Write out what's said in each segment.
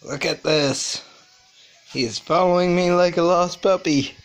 Look at this. He's following me like a lost puppy.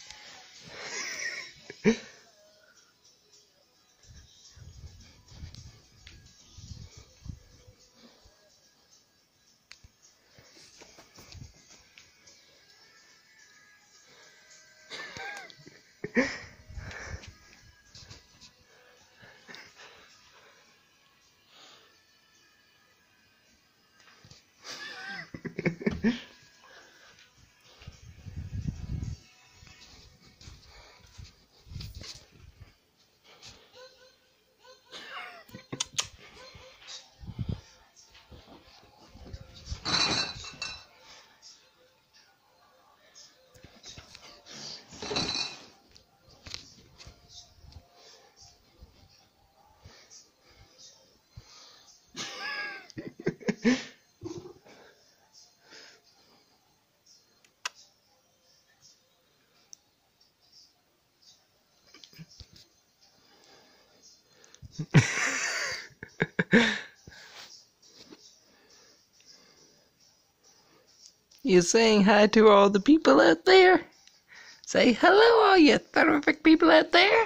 You saying hi to all the people out there? Say hello, all you terrific people out there.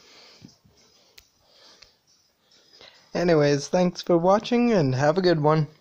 Anyways, thanks for watching and have a good one.